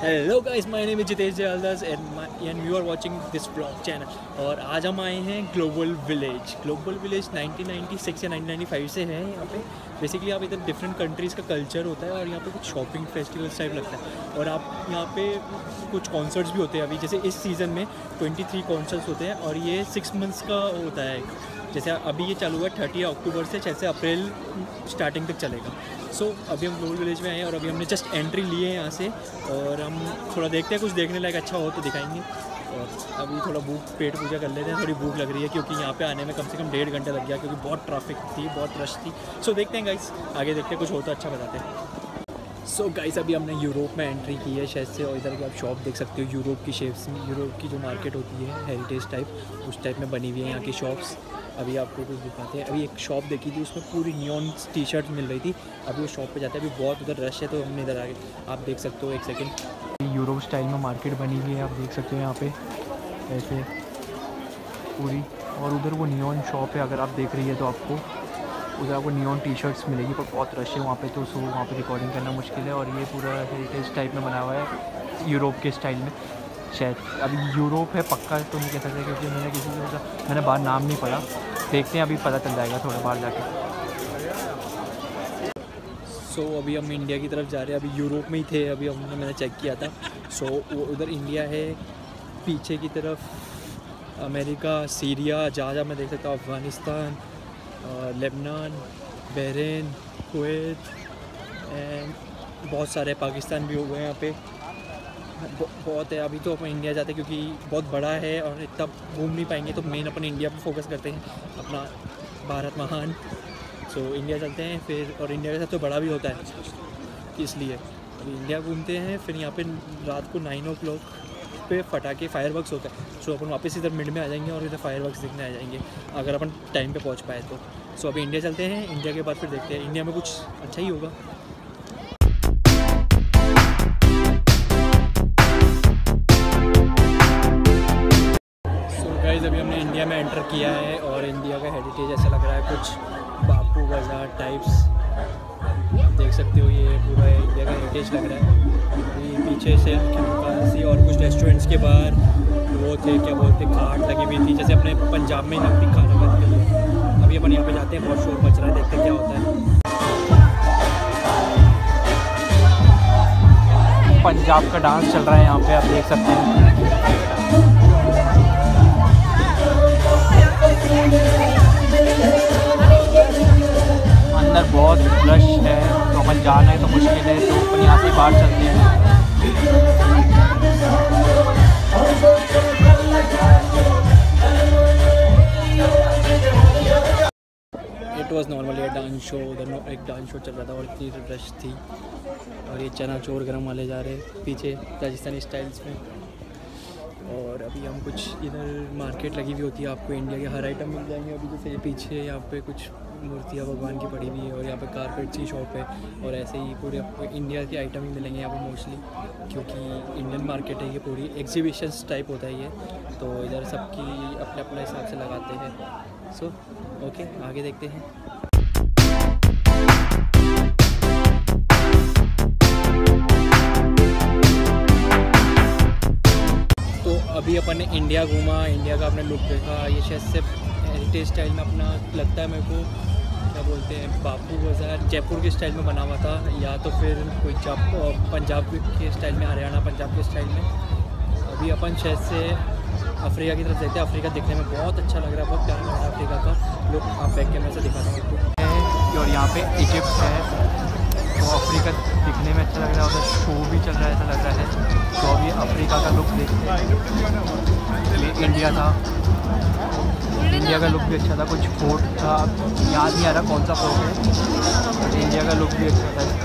Hello guys, my name is Jitesh Jayaldas and you are watching this blog channel. और आज हम आए हैं ग्लोबल विलेज। ग्लोबल विलेज 1996 या 1995 से है यहाँ पे। बेसिकली आप इधर डिफरेंट कंट्रीज़ का कल्चर होता है और यहाँ पे कुछ शॉपिंग फेस्टिवल्स टाइप लगता है। और आप यहाँ पे कुछ कॉन्सर्ट्स भी होते हैं। अभी जैसे इस सीज़न में 23 कॉन्सर्ट्स होते हैं और ये 6 मंथ्स का होता है। जैसे अभी ये चालू हुआ 30 अक्टूबर से 6 अप्रैल स्टार्टिंग तक चलेगा। सो अभी हम ग्लोबल विलेज में आए हैं और अभी हमने जस्ट एंट्री ली है यहाँ से। और हम थोड़ा देखते हैं, कुछ देखने लायक अच्छा हो तो दिखाएंगे। और अभी थोड़ा पेट पूजा कर लेते हैं, थोड़ी भूख लग रही है क्योंकि यहाँ पे आने में कम से कम 1.5 घंटा लग गया क्योंकि बहुत ट्रैफिक थी, बहुत रश थी। सो देखते हैं गाइस, आगे देखते हैं, कुछ हो तो अच्छा बताते हैं। सो गाइस, अभी हमने यूरोप में एंट्री की है शायद से। और इधर की आप शॉप देख सकते हो यूरोप की शेप्स में। यूरोप की जो मार्केट होती है हेरिटेज टाइप, उस टाइप में बनी हुई है यहाँ की शॉप्स। अभी आपको कुछ दिखाते हैं। अभी एक शॉप देखी थी, उसमें पूरी नियॉन टी शर्ट मिल रही थी। अभी उस शॉप पे जाते हैं, अभी बहुत उधर रश है तो हमने इधर आ गए। आप देख सकते हो, एक सेकंड। यूरोप स्टाइल में मार्केट बनी हुई है, आप देख सकते हो यहाँ पे ऐसे पूरी। और उधर वो नियॉन शॉप है, अगर आप देख रही है तो आपको उधर आपको नियॉन टी शर्ट्स मिलेगी, पर बहुत रश है वहाँ पे तो वहाँ पे रिकॉर्डिंग करना मुश्किल है। और ये पूरा हेरिटेज टाइप में बना हुआ है यूरोप के स्टाइल में शायद। अभी यूरोप है पक्का तो नहीं कह सकते क्योंकि मैंने बाहर नाम नहीं पढ़ा। देखते हैं, अभी पता चल जाएगा थोड़ा बाहर जाके। सो अभी हम इंडिया की तरफ जा रहे हैं। अभी यूरोप में ही थे, अभी मैंने चेक किया था। सो वो उधर इंडिया है, पीछे की तरफ अमेरिका, सीरिया, जहाँ मैं देख सकता हूँ, Afghanistan, Lebanon, Bahrain, Kuwait and बहुत सारे, पाकिस्तान भी हो गए यहाँ पे। बहुत है। अभी तो अपन इंडिया जाते हैं क्योंकि बहुत बड़ा है और इतना घूम नहीं पाएंगे, तो मेन अपन इंडिया पे फोकस करते हैं, अपना भारत महान। सो इंडिया चलते हैं फिर। और इंडिया का सबसे बड़ा भी होता है, इसलिए अभी इंडिया घूमते हैं। फिर यहाँ पे रात को 9 o'clock पे फटाके फायरवर्क्स होता है। सो अपन वापस इधर मिड में आ जाएंगे और इधर फायरवर्क्स देखने आ जाएंगे अगर अपन टाइम पे पहुँच पाए तो। सो अभी इंडिया चलते हैं, इंडिया के बाद फिर देखते हैं इंडिया में कुछ अच्छा ही होगा। अभी हमने इंडिया में एंटर किया है और इंडिया का हेरिटेज ऐसा लग रहा है, कुछ बापू बाज़ार टाइप्स देख सकते हो। ये पूरा इंडिया का हेरिटेज लग रहा है। ये पीछे से दुकान सी और कुछ रेस्टोरेंट्स के बाहर वो थे, क्या बोलते, खाट लगी हुई थी, जैसे अपने पंजाब में ही लगती खाना खाने के लिए। अभी अपन यहाँ पे जाते हैं, बहुत शोर मच रहा है, देखते हैं क्या होता है। पंजाब का डांस चल रहा है यहाँ पे, आप देख सकते हैं। अंदर बहुत रश है तो अपन जाना है तो मुश्किल है, तो अपन यहाँ से बाहर चलते हैं। It was normally dance show. उधर एक डांस शो चल रहा था और इतनी रश थी। और ये चना चोर गरम वाले जा रहे हैं पीछे राजस्थानी स्टाइल्स में। और अभी हम कुछ इधर मार्केट लगी हुई होती है, आपको इंडिया के हर आइटम मिल जाएंगे। अभी जैसे पीछे यहाँ पे कुछ मूर्तियाँ भगवान की पड़ी हुई है और यहाँ पे कारपेट की शॉप है। और ऐसे ही पूरे आपको इंडिया के आइटम ही मिलेंगे यहाँ पे मोस्टली, क्योंकि इंडियन मार्केट है ये पूरी। एग्जीबिशंस टाइप होता है ये, तो इधर सबकी अपने अपने हिसाब से लगाते हैं। सो ओके, आगे देखते हैं। अभी अपन ने इंडिया घूमा, इंडिया का अपने लुक देखा। ये शायद से हेरिटेज स्टाइल में अपना लगता है मेरे को, क्या बोलते हैं, बापू बाज़ार जयपुर के स्टाइल में बना हुआ था, या तो फिर कोई पंजाब के स्टाइल में, हरियाणा पंजाब के स्टाइल में। अभी अपन शायद से अफ्रीका की तरफ देखते हैं। अफ्रीका दिखने में बहुत अच्छा लग रहा है, बहुत प्यारा लग रहा है अफ्रीका का लुक। आप बैक कैमरे से दिखाता हूँ आपको। और यहाँ पे इजिप्ट है, तो अफ्रीका दिखने में अच्छा लग रहा है। उधर शो भी चल रहा है, ऐसा लग रहा है। तो अभी अफ्रीका का लुक देखते हैं। ये इंडिया था, इंडिया का लुक भी अच्छा था। कुछ फोर्ट था, याद नहीं आ रहा कौन सा फोर्ट है, बट इंडिया का लुक भी अच्छा था इसका,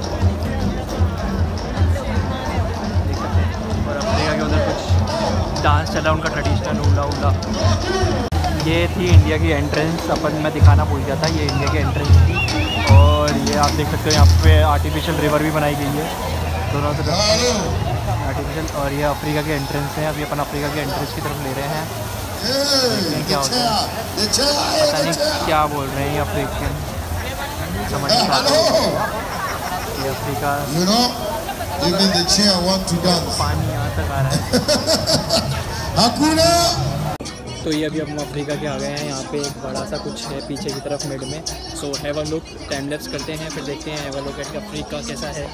देख सकते हैं। और अफ्रीका के उधर कुछ डांस चला उनका ट्रेडिशनल हुला हुला। ये थी इंडिया की एंट्रेंस, मैं दिखाना भूल गया था, ये इंडिया की एंट्रेंस थी। और ये आप देख सकते हो यहाँ पे आर्टिफिशियल रिवर भी बनाई गई है दोनों तरफ आर्टिफिशियल। और ये अफ्रीका के एंट्रेंस है। अभी अपन अफ्रीका के एंट्रेंस की तरफ ले रहे हैं, देखते हैं क्या होता है। पता नहीं क्या बोल रहे हैं ये अफ्रीकन, समझ नहीं आता। ये Africa Even the chair want to dance. पानी यहाँ तक आ रहा है। Hakuna. तो ये अभी हम अफ्रीका के आ गए हैं। यहाँ पे एक बड़ा सा कुछ है पीछे की तरफ मिड में। So have a look, time lapse करते हैं, फिर देखते हैं have a look at Africa कैसा है।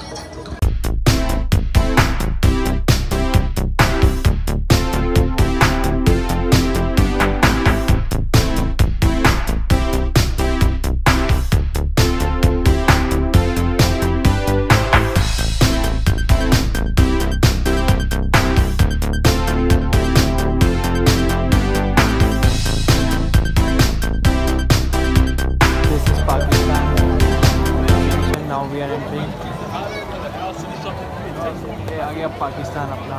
आ गया पाकिस्तान अपना।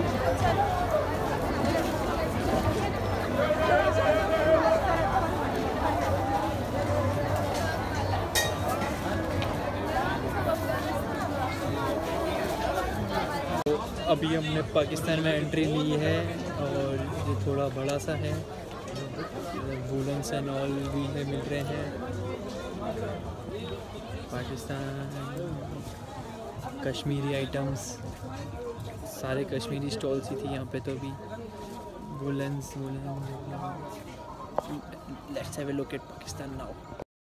तो अभी हमने पाकिस्तान में एंट्री ली है और ये थोड़ा बड़ा सा है। वूलन्स एंड ऑल भी मिल रहे हैं। पाकिस्तान कश्मीरी आइटम्स, सारे कश्मीरी स्टॉल्स ही थी यहाँ पे। तो भी woollens. Let's have a look at Pakistan now.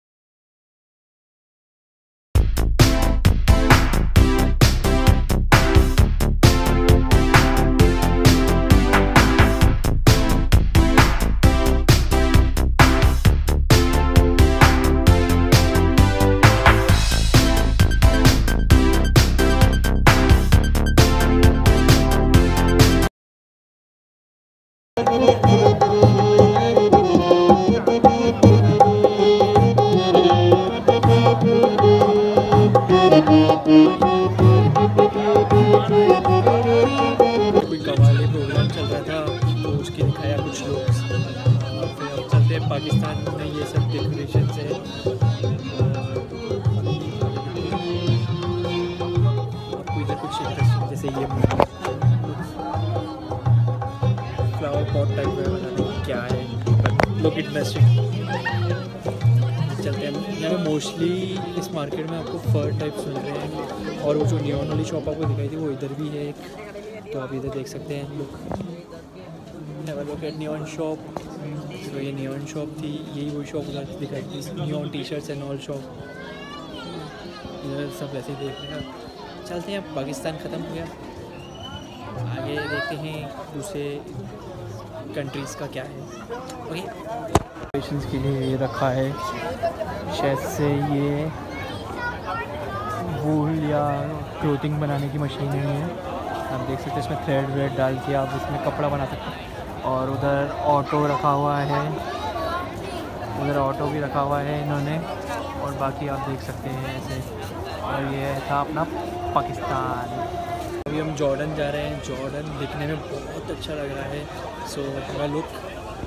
कोई कवाली प्रोग्राम चल रहा था तो उसकी दिखाया कुछ लोग। फिर अब चलते हैं पाकिस्तान में। ये सब डेकोरेशन है। आपको इधर कुछ इंटरेस्टिंग जैसे ये फ्लावर पॉट टाइप में क्या है, लुक इंटरेस्टिंग। चलते हैं। यहाँ पे मोस्टली इस मार्केट में आपको फर टाइप सुन रहे हैं। और वो जो नियॉन वाली शॉप आपको दिखाई थी वो इधर भी है एक, तो आप इधर देख सकते हैं। Look at neon shop. तो ये नियॉन शॉप थी, यही वही शॉप उधर दिखाई थी, neon T shirts and all shop. इधर सब वैसे ही देख रहे हैं। चलते हैं, पाकिस्तान ख़त्म हो गया, आगे देखते हैं दूसरे कंट्रीज़ का क्या है। ओके, के लिए ये रखा है शायद से ये वूल या क्लोथिंग बनाने की मशीन है। आप देख सकते हैं इसमें थ्रेड व्रेड डाल के आप इसमें कपड़ा बना सकते हैं। और उधर ऑटो रखा हुआ है, उधर ऑटो भी रखा हुआ है इन्होंने। और बाकी आप देख सकते हैं ऐसे। और ये था अपना पाकिस्तान। अभी हम जॉर्डन जा रहे हैं। जॉर्डन दिखने में बहुत अच्छा लग रहा है। सो हमारा look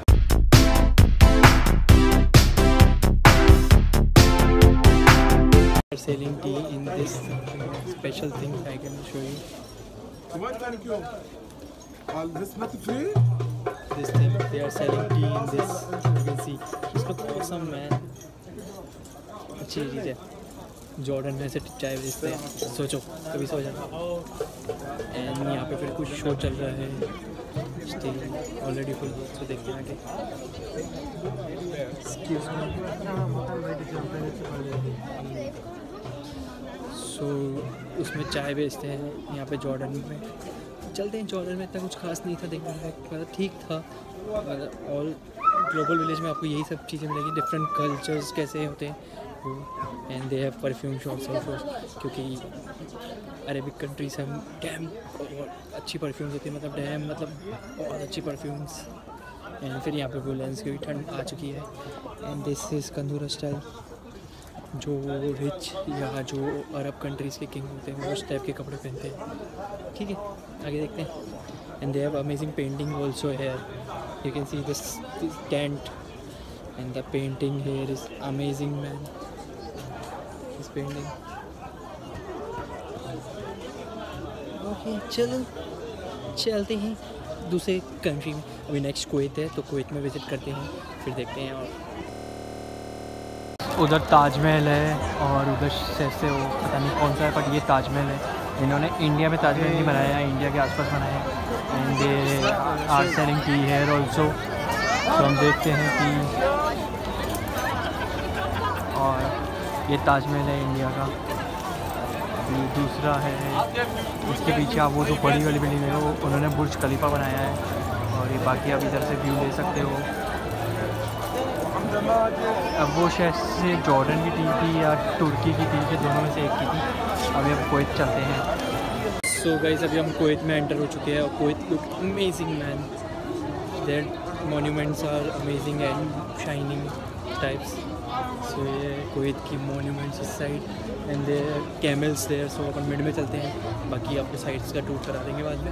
selling tea in this special thing. I can show you. Thank you. This not free. This thing they are selling tea in this. You can see. This looks awesome, man. अच्छी चीज़ है। Jordan में से चाय बेचते हैं, सोचो कभी सो जाना। एंड यहाँ पे फिर कुछ शो चल रहा है। स्टिल ऑलरेडी फुल, तो देखते हैं आगे। सो उसमें चाय बेचते हैं यहाँ पे जॉर्डन में। चलते हैं। जॉर्डन में इतना कुछ खास नहीं था देखने में, मतलब ठीक था। मतलब ऑल ग्लोबल विलेज में आपको यही सब चीज़ें मिलेगी, डिफरेंट कल्चर्स कैसे होते हैं वो। And they have perfume shops also, क्योंकि अरेबिक कंट्रीज हम डैम अच्छी परफ्यूम्स होती है, मतलब डैम मतलब बहुत अच्छी परफ्यूम्स। एंड फिर यहाँ पे वुलेंस की भी ठंड आ चुकी है। एंड दिस इज़ कंदूरा स्टाइल, जो रिच या जो अरब कंट्रीज़ के किंग होते हैं वो उस टाइप के कपड़े पहनते हैं। ठीक है, आगे देखते हैं। And they have amazing painting also here. You can see this tent and the painting here is amazing, man. This painting. Okay, चलो चलते हैं दूसरे कंट्री में। अभी नेक्स्ट कुवैत है, तो कुवैत में विज़िट करते हैं, फिर देखते हैं। और उधर ताजमहल है और उधर से वो पता नहीं कौन सा है, बट ये ताजमहल है। इन्होंने इंडिया में ताजमहल नहीं बनाया है, इंडिया के आसपास बनाया है। And they are selling tea here also. तो हम देखते हैं कि, और ये ताजमहल है इंडिया का। ये दूसरा है, इसके पीछे आप वो जो बड़ी वाली बिल्डिंग है वो उन्होंने बुर्ज खलीफा बनाया है। और ये बाकी आप इधर से व्यू ले सकते हो। अब वो शायद से जॉर्डन की टीम थी या तुर्की की टीम थी, दोनों में से एक की थी। अभी हम कुवैत चलते हैं। सो गाइस अभी हम कुवैत में एंटर हो चुके हैं और Kuwait look amazing man. Their monuments are amazing and shining types. So ये कुवैत की मॉन्यूमेंट्स इस side and there camels there. So अपन मिड में चलते हैं, बाकी आपको साइड्स का टूर करा देंगे बाद में।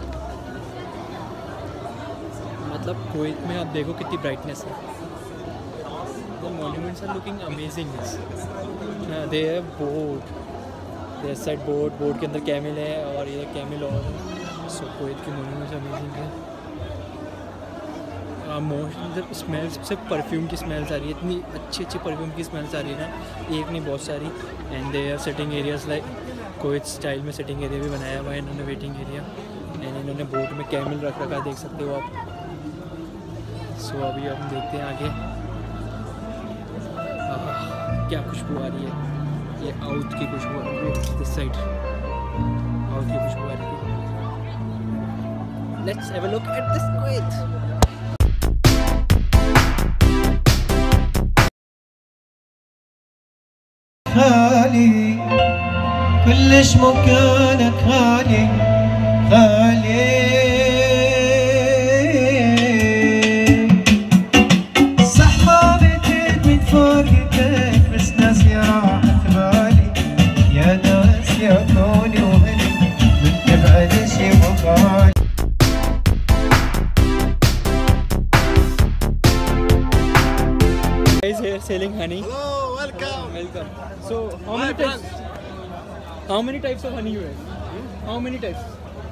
मतलब कुवैत में आप देखो कितनी ब्राइटनेस है। The monuments are looking amazing. They have boat, they side boat के अंदर कैमल है और ये कैमल और। सो कुवैत की मॉन्यूमेंट्स अमेजिंग है। मोस्ट स्मेल्स सिर्फ परफ्यूम की स्मेल्स आ रही है, इतनी अच्छी परफ्यूम की स्मेल्स आ रही है ना, एक नहीं बहुत सारी। And they are sitting areas like Kuwait style में सिटिंग एरिया भी बनाया हुआ है इन्होंने, वेटिंग एरिया। एंड इन्होंने बोट में कैमल रख रखा है, देख सकते हो आप। सो अभी हम देखते हैं आगे। क्या खुशबू आ रही है, ये आउट की खुशबू आ रही है, दिस साइड आउट की खुशबू आ रही है। Let's have a look at this Kuwait. خالي كلش مكانك خالي خالي صح ما بديت من فوق ايديك بس ناسي راحت بالي يا ناس يا كوني وهني من تبعد شي مقالي. Guys here selling honey. Hello, welcome. Welcome. So how many types of honey you have? How many types?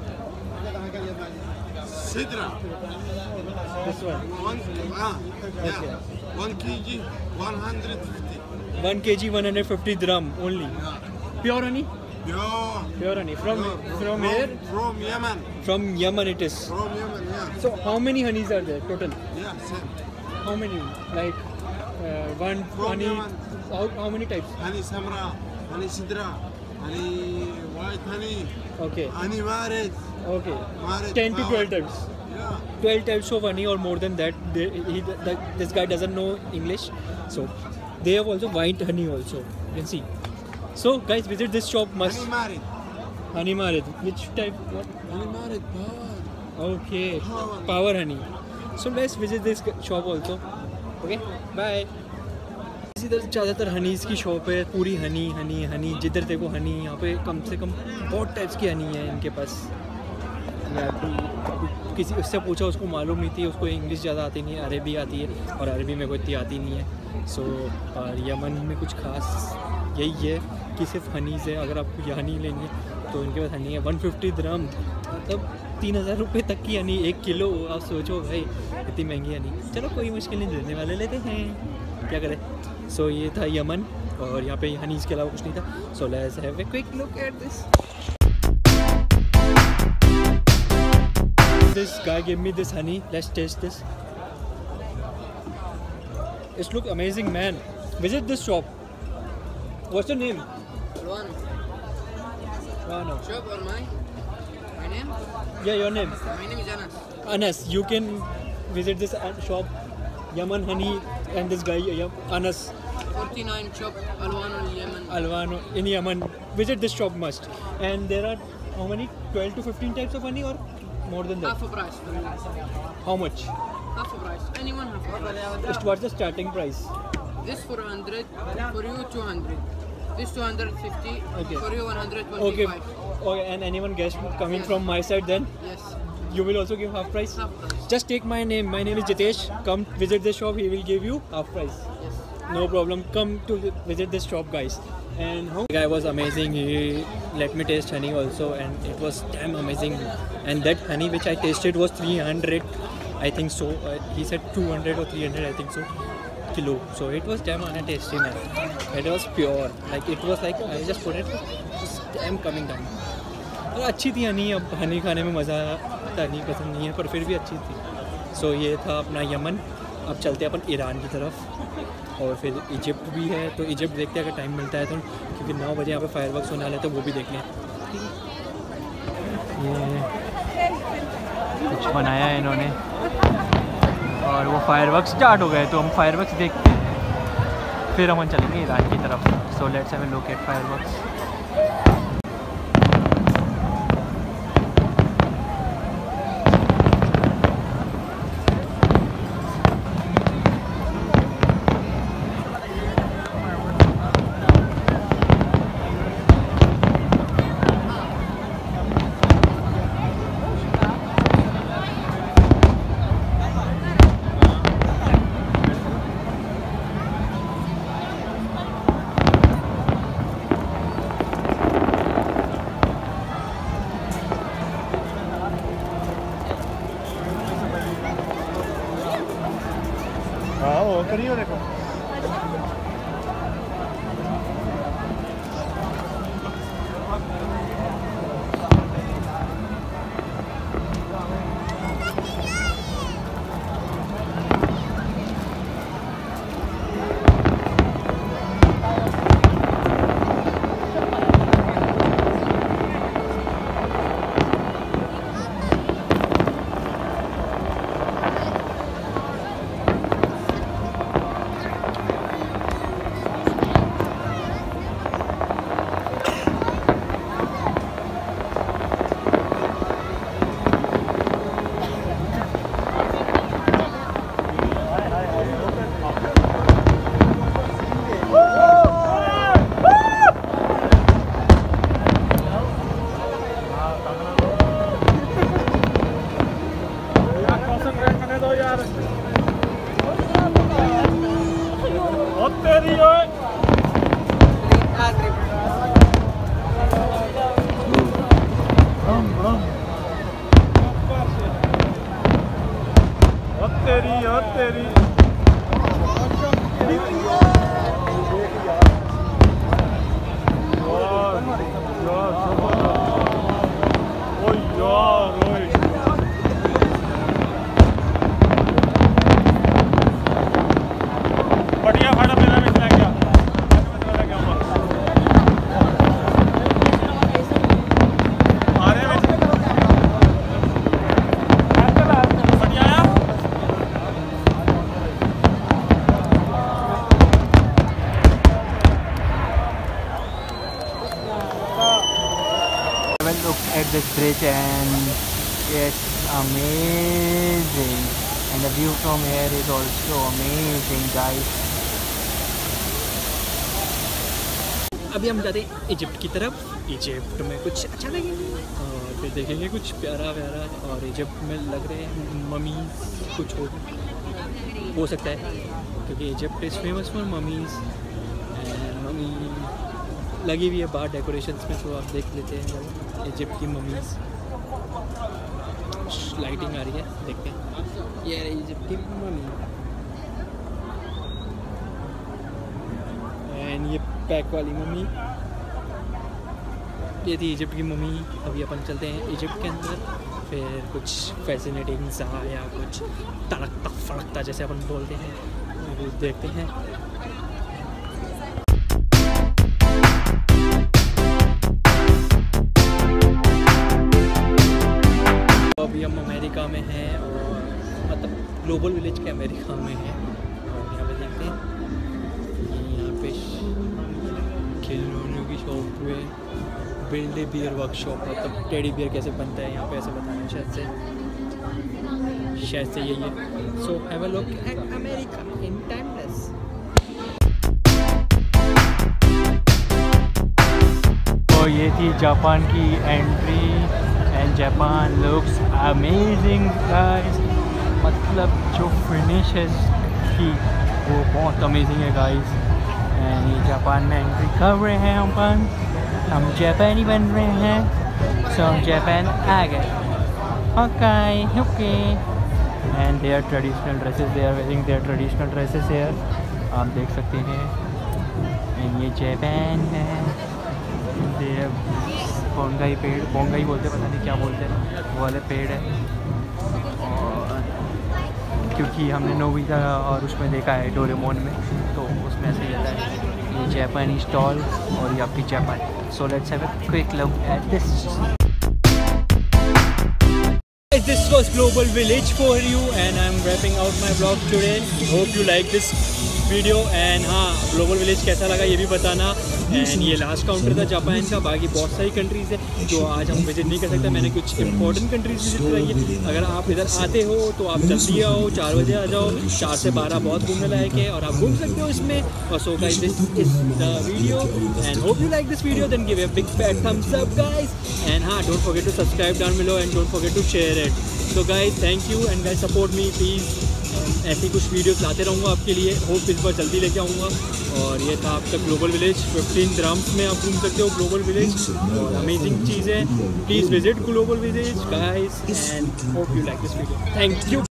Sidra. This one. Yeah. Okay. 1 kg, 150. 1 kg 150 dirham only. Pure honey? Pure honey. From where? From Yemen. From Yemen it is. From Yemen, yeah. So how many honeys are there total? Yeah, same. How many? Like one From honey. Yemen. How many types? Honey Samra, honey Sidra, honey white honey, Okay. honey Marid. Okay. Marid 10 to 12 types. Yeah. 12 types of honey or more than that. This guy doesn't know English, so they have also white honey also. You can see. So guys, visit this shop must. Honey Marid. Honey Marid. Which type? What? Honey Marid, power. Okay. Power. Power honey. So let's visit this shop also. Okay. Bye. इधर ज़्यादातर honeys की shop है, पूरी हनी जिधर देखो हनी। यहाँ पे कम से कम बहुत टाइप्स की हनी है इनके पास। मैं किसी उससे पूछा, उसको मालूम नहीं थी, उसको इंग्लिश ज़्यादा आती नहीं है, अरबी आती है और अरबी में कोई इतनी आती नहीं है। सो और यमन में कुछ खास यही है कि सिर्फ हनीज़ है। अगर आपको ये हनी लेनी है तो इनके पास हनी है 150 दिरहम, मतलब 3000 रुपये तक की हनी 1 किलो। आप सोचो भाई इतनी महंगी हनी। चलो कोई मुश्किल नहीं, लेने वाले लेते हैं, क्या करें। सो ये था यमन और यहाँ पे हनीज़ के अलावा कुछ नहीं था। So let's have a quick look at this. This guy gave me this honey. Let's taste this. It looks amazing, man. Visit this shop. What's your name? Alwano. No. Shop or my name? Yeah, your name. My name is Anas. Anas. You can visit this shop, Yaman Honey, and this guy Anas 49 shop Alwano Yemen. Alwano in Yemen. Visit this shop must. And there are how many? 12 to 15 types of honey or more than that? Half a price for you. How much? Half a price. Anyone half a price. What's the starting price? This for 100, for you 200. This 250, Okay. for you 125. Okay, and anyone guest coming Yes. from my side, then Yes, you will also give half price? half price. Just take my name. My name is Jitesh. Come visit this shop. He will give you half price. Yes. No problem. Come to visit this shop, guys. And the guy was amazing. He let me taste honey also, and it was damn amazing. And that honey which I tasted was 300, I think so. He said 200 or 300, I think so, kilo. So it was damn tasty, man. It was pure. Like it was like I just put it, just damn coming down. और अच्छी थी हनी। अब हनी खाने में मज़ा आता नहीं, पसंद नहीं है, पर फिर भी अच्छी थी। सो ये था अपना यमन। अब चलते हैं अपन ईरान की तरफ और फिर इजिप्ट भी है, तो इजिप्ट देखते हैं अगर टाइम मिलता है तो, क्योंकि 9 बजे यहाँ पे फायरवर्क्स होने वाले हैं तो वो भी देख लें। ये कुछ बनाया है इन्होंने और वो फायरवर्क्स स्टार्ट हो गए, तो हम फायरवर्क्स देखते हैं फिर हम चलेंगे ईरान की तरफ। So let's have a look at fireworks. हाँ वो करियो देखो। Look at this bridge and it's amazing, and the view from here is also amazing guys. अभी हम जाते हैं इजिप्ट की तरफ। इजिप्ट में कुछ अच्छा लगेगा और फिर देखेंगे कुछ प्यारा प्यारा। और इजिप्ट में लग रहे हैं ममीज कुछ हो सकता है, क्योंकि Egypt is famous for mummies. Mummy लगी हुई है बाहर डेकोरेशंस में, तो आप देख लेते हैं इजिप्ट की ममीज। लाइटिंग आ रही है, देखते हैं। ये इजिप्ट की ममी एंड ये पैक वाली ममी, ये थी इजिप्ट की ममी। अभी अपन चलते हैं इजिप्ट के अंदर, फिर कुछ फैसिनेटिंग सा या कुछ तड़कता फड़कता जैसे अपन बोलते हैं, अभी देखते हैं। अभी हम अमेरिका में हैं, और मतलब ग्लोबल विलेज के अमेरिका में हैं, और यहाँ पे देखते हैं यहाँ पे खिलौनों की शॉप पे बिल्ड ए बियर वर्कशॉप, मतलब टेडी बियर कैसे बनता है यहाँ पे, ऐसे बताना है शायद से यही है। So have a look at America in timeless. तो ये थी जापान की entry and Japan looks amazing guys. मतलब जो फिनिशेस थी वो बहुत अमेजिंग है गाइस। एंड ये जापान में एंट्री कर रहे हैं हम जापानी बन रहे हैं। सो हम जापान आ गए। Okay and their traditional dresses, they are wearing their traditional dresses here, आप देख सकते हैं। एंड ये जापान है, बोंगाई पेड़, बोंगाई बोलते पता नहीं क्या बोलते हैं, वो वाले पेड़ है। और क्योंकि हमने नोबिता और उसमें देखा है डोरेमोन में, तो उसमें ऐसे ही रहता है। ये जापानी स्टॉल और ये आपकी Japan. So let's have a quick look at this. This was Global Village for you and I'm wrapping out my vlog today. Hope you like this video and हाँ, Global Village कैसा लगा ये भी बताना। And ये last counter था Japan का, बाकी बहुत सारी कंट्रीज़ है जो आज हम विजिट नहीं कर सकते। मैंने कुछ इंपॉर्टेंट कंट्रीज विजिट कराई है। अगर आप इधर आते हो तो आप जल्दी आओ, 4 बजे आ जाओ। 4 से 12 बहुत घूमने लायक है और आप घूम सकते हो इसमें। और so guys, this is the video and hope you like this video, then give a big fat thumbs up guys. And हाँ, don't forget to subscribe down below and don't forget to share it. So guys, thank you and guys support me please. ऐसी कुछ videos लाते रहूँगा आपके लिए। Hope इस बार जल्दी लेके आऊँगा। और ये था आपका ग्लोबल विलेज। 15 dirhams में आप घूम सकते हो ग्लोबल विलेज और अमेजिंग चीज़ है। Please visit global village guys and hope you like this video. Thank you.